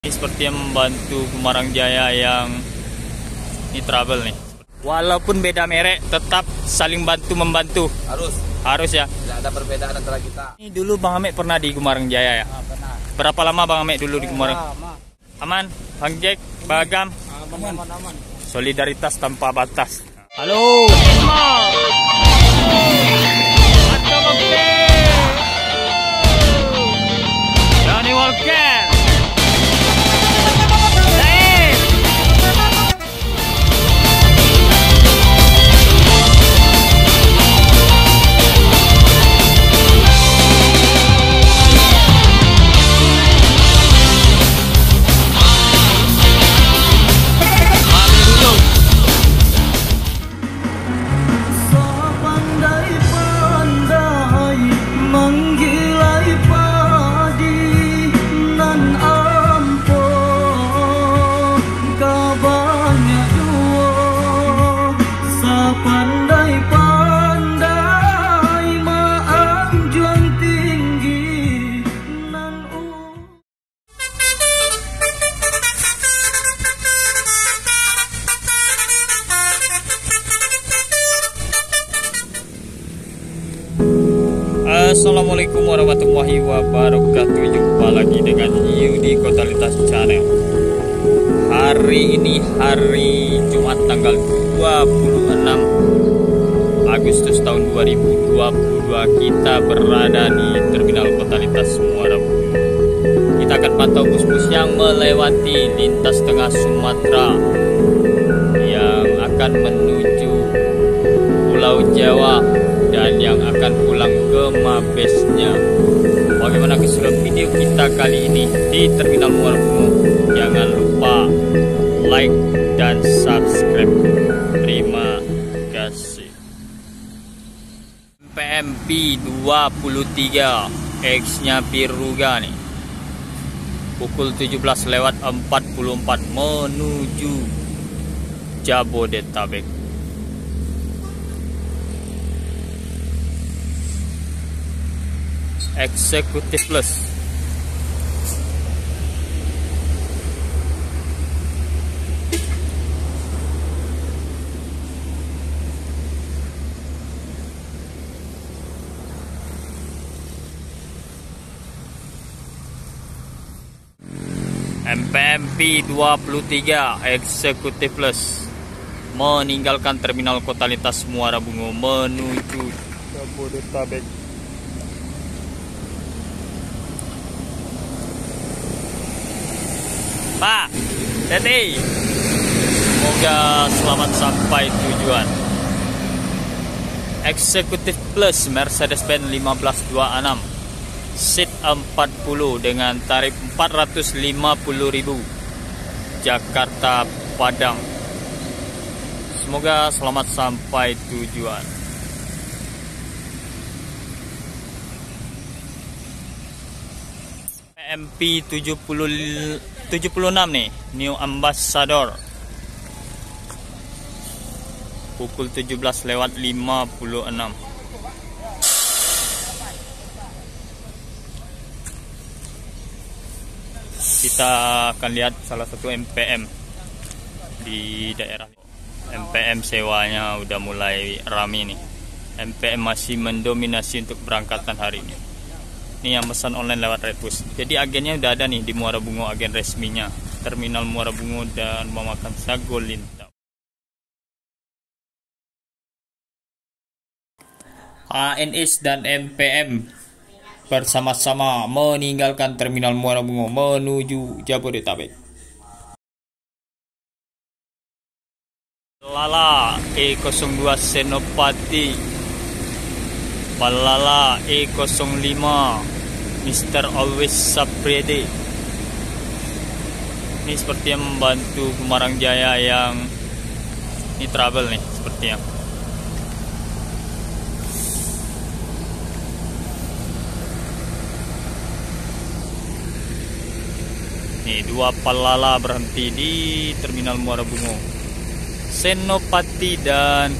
Ini seperti yang membantu Gumarang Jaya yang ini trouble nih. Walaupun beda merek, tetap saling bantu membantu. Harus ya. Tidak ada perbedaan antara kita. Ini dulu Bang Amek pernah di Gumarang Jaya ya? Pernah. Berapa lama Bang Amek dulu di Gumarang? Aman, Bang Jack, Bagam. Aman. Solidaritas tanpa batas. Halo, Isma. Johnny Walker. Assalamualaikum warahmatullahi wabarakatuh. Jumpa lagi dengan Yudi Totalitas Channel. Hari ini hari Jumat tanggal 26 Agustus tahun 2022. Kita berada di Terminal Totalitas Muara Bungin. Kita akan pantau bus-bus yang melewati lintas tengah Sumatera yang akan menuju Pulau Jawa dan yang akan pulang ke Mabesnya. Bagaimana keseruan video kita kali ini di Terminal Muara Bungin? Jangan lupa like dan subscribe. Terima kasih. PMP 23 X-nya Piruga nih. Pukul 17:44 menuju Jabodetabek. Eksekutif Plus. MPMP 23 Eksekutif Plus meninggalkan Terminal Totalitas Muara Bungin menuju Jabodetabek. Pak, Teti, semoga selamat sampai tujuan. Eksekutif Plus Mercedes-Benz 1526 seat 40 dengan tarif 450.000 Jakarta Padang. Semoga selamat sampai tujuan. MP 76 nih, New Ambassador. Pukul 17:56. Kita akan lihat salah satu MPM di daerah. MPM sewanya udah mulai rame nih. MPM masih mendominasi untuk berangkatan hari ini. Ini yang pesan online lewat Redbus. Jadi agennya udah ada nih di Muara Bungin, agen resminya Terminal Muara Bungin dan memakan Sago Lintau. ANS dan MPM bersama-sama meninggalkan Terminal Muara Bungin menuju Jabodetabek. Lala E02 Senopati, Balala E05 Mr. Always Saprede. Ini seperti yang membantu Gumarang Jaya yang ini trouble nih sepertinya. Nih dua Palala berhenti di Terminal Muara Bungin. Senopati dan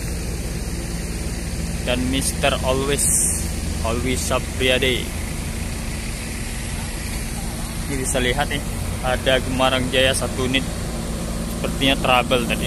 Mr. Always Saprede. Ini bisa lihat nih Ada Gumarang Jaya 1 unit. Sepertinya trouble tadi.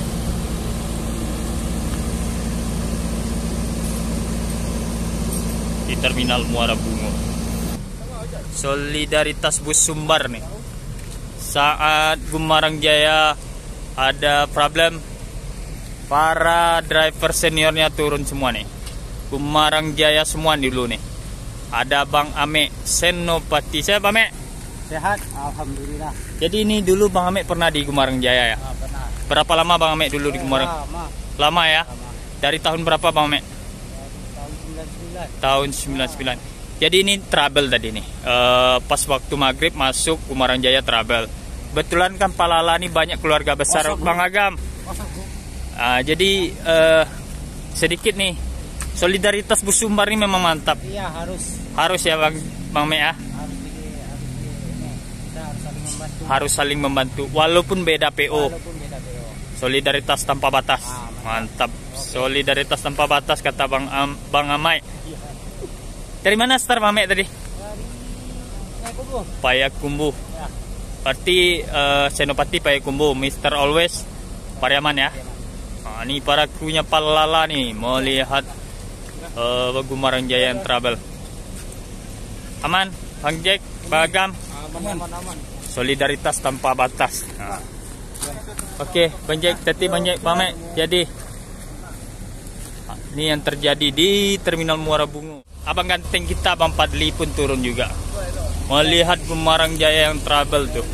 Di terminal Muara Bungo. Solidaritas bus Sumbar nih. Saat Gumarang Jaya ada problem, para driver seniornya turun semua nih. Gumarang Jaya semua dulu nih. Ada Bang Ame Senopati. Saya Bang Ame. Sehat, alhamdulillah. Jadi ini dulu Bang Ame pernah di Gumarang Jaya ya? Benar. Berapa lama Bang Ame dulu di Gumarang? Lama ya? Dari tahun berapa Bang Ame? Tahun 99. Tahun 99. Jadi ini trouble tadi nih. Pas waktu maghrib masuk Gumarang Jaya trouble. Betulan kan Palala nih banyak keluarga besar Bang Agam. Jadi sedikit nih. Solidaritas bus Sumbar ini memang mantap. Iya, Harus ya Bang Me ya. Harus saling membantu walaupun beda PO. Solidaritas tanpa batas. Mantap. Solidaritas tanpa batas kata Bang Amai. Dari mana start Bang Amai tadi? Payakumbuh. Berarti Senopati Payakumbuh, Mr. Always Pariaman ya. Nah, ini para krunya Palala nih mau lihat Gumarang Jaya yang trouble. Aman, Bang Jack, Bang Agam. Aman. Solidaritas tanpa batas. Nah. Oke, Bang Jack, tadi Bang Jack pamit. Jadi ini yang terjadi di terminal Muara Bungo. Abang ganteng kita Bang Padli pun turun juga. Melihat Gumarang Jaya yang trouble tuh.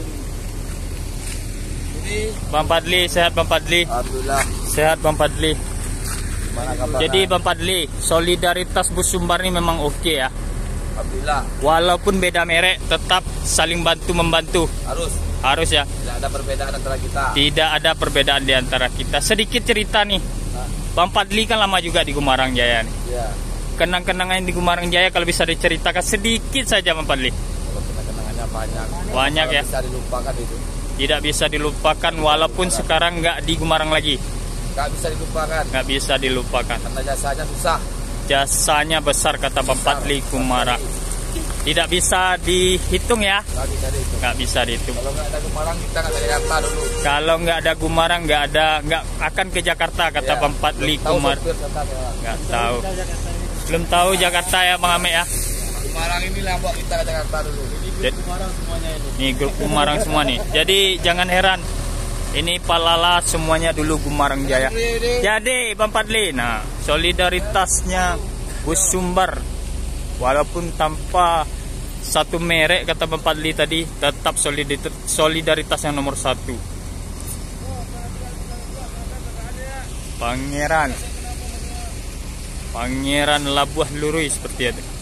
Bang Padli, sehat Bang Padli? Alhamdulillah. Sehat Bang Padli. Mana kabar? Jadi Bang Padli, solidaritas bus Sumbar ini memang oke ya. Alhamdulillah. Walaupun beda merek, tetap saling bantu membantu. Harus ya. Tidak ada perbedaan antara kita. Tidak ada perbedaan di antara kita. Sedikit cerita nih. Bang Padli kan lama juga di Gumarang Jaya nih. Iya. Kenang-kenangan di Gumarang Jaya kalau bisa diceritakan sedikit saja Bang Padli. Kalau kenangannya banyak. Banyak ya. Bisa dilupakan itu. Tidak bisa dilupakan walaupun sekarang nggak di Gumarang lagi. Nggak bisa dilupakan. Nggak bisa dilupakan. Karena jasanya susah. Jasanya besar kata Bang Padli Gumarang. Tidak bisa dihitung ya. Nggak bisa dihitung. Nggak bisa dihitung. Kalau nggak ada Gumarang kita nggak ada Jakarta dulu. Kalau nggak ada Gumarang nggak akan ke Jakarta kata Bang Padli Gumarang. Nggak tahu. Belum tahu Jakarta ya Bang Ame ya. Gumarang inilah buat kita ke Jakarta dulu. Gumarang semuanya ini. Nih grup Gumarang semua nih. Jadi jangan heran. Ini Palala semuanya dulu Gumarang Jaya. Jadi Bang Padli, nah solidaritasnya bus Sumbar walaupun tanpa satu merek kata Bang Padli tadi tetap solidaritas yang nomor 1. Pangeran Labuah Lurui seperti itu.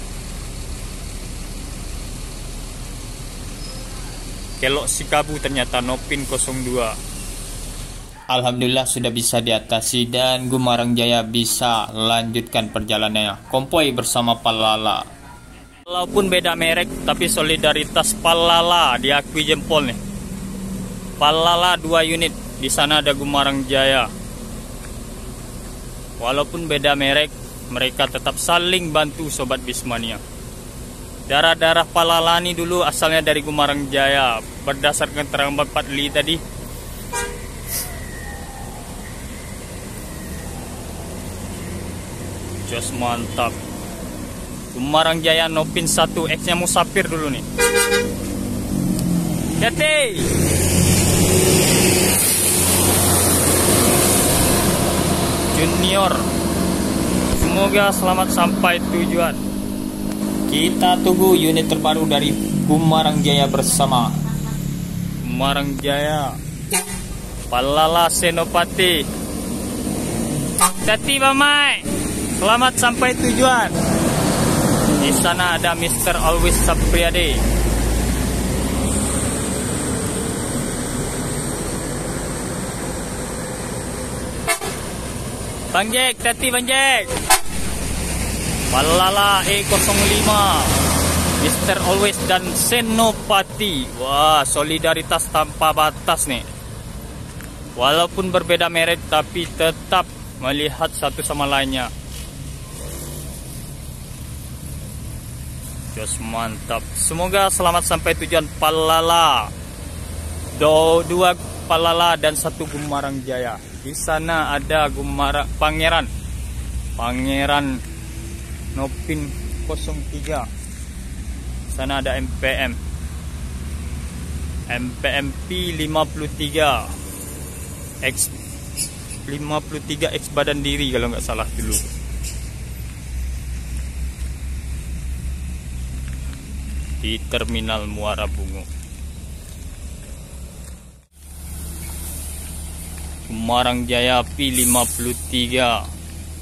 Kelok Sikabu ternyata Nopin 02. Alhamdulillah sudah bisa diatasi dan Gumarang Jaya bisa lanjutkan perjalanannya. Konvoy bersama Palala. Walaupun beda merek tapi solidaritas Palala diakui jempol nih. Palala 2 unit, di sana ada Gumarang Jaya. Walaupun beda merek, mereka tetap saling bantu sobat Bismania. Darah-darah Palala ini dulu asalnya dari Gumarang Jaya. Berdasarkan keterangan Bang Padli tadi, jos mantap. Gumarang Jaya Nopin 1, X-nya Musafir dulu nih. Jati. Junior. Semoga selamat sampai tujuan. Kita tunggu unit terbaru dari Gumarang Jaya bersama Gumarang Jaya. Palala Senopati. Jati Bamai. Selamat sampai tujuan. Di sana ada Mr. Always Sapriade. Bang Jack, tati Bang Jack. Palala E05, Mr. Always dan Senopati. Wah, solidaritas tanpa batas nih. Walaupun berbeda merek tapi tetap melihat satu sama lainnya. Jos mantap. Semoga selamat sampai tujuan Palala. Dua Palala dan satu Gumarang Jaya. Di sana ada Pangeran Nopin 03. Sana ada MPM P53 X badan diri kalau nggak salah dulu. Di Terminal Muara Bungo. Gumarang Jaya P53.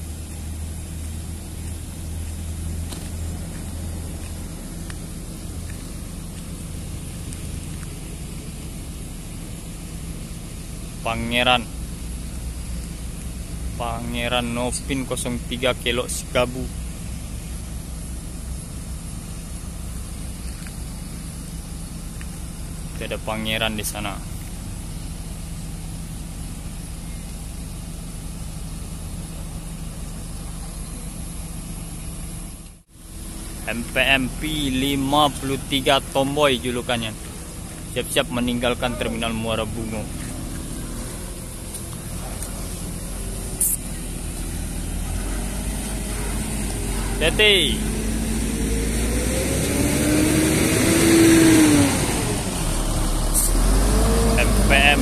Pangeran Nopin 03 Kelok Sikabu. Ada pangeran di sana. MPM P53 Tomboy julukannya. Siap-siap meninggalkan Terminal Muara Bungo. Teti. MPM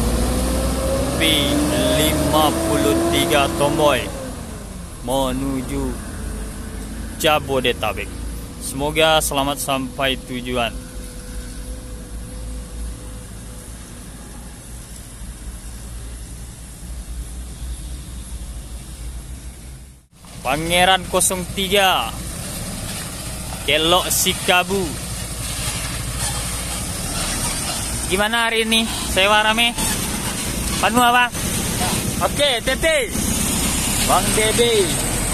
P53 Tomboy menuju Jabodetabek. Semoga selamat sampai tujuan. Pangeran 03 Kelok Sikabu. Gimana hari ini? Sewa rame? Penuh apa? Oke, Tete. Bang Dede.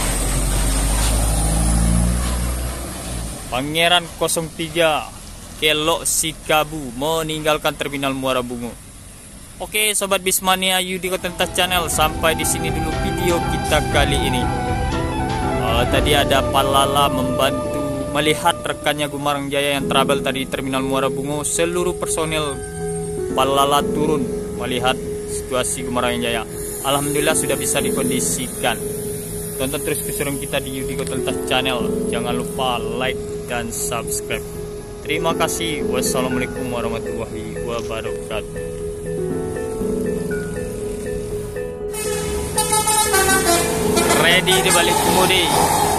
Pangeran 03 Kelok Sikabu meninggalkan Terminal Muara Bungo. Oke, Sobat Bismania Yudi Kotentas Channel, sampai di sini dulu video kita kali ini. Tadi ada Palala membantu melihat rekannya Gumarang Jaya yang trouble tadi di Terminal Muara Bungo. Seluruh personel Palala turun melihat situasi Gumarang Jaya. Alhamdulillah sudah bisa dikondisikan. Tonton terus keseruan kita di Yudi Kotentas Channel. Jangan lupa like dan subscribe. Terima kasih. Wassalamualaikum warahmatullahi wabarakatuh. Ready di balik kemudi.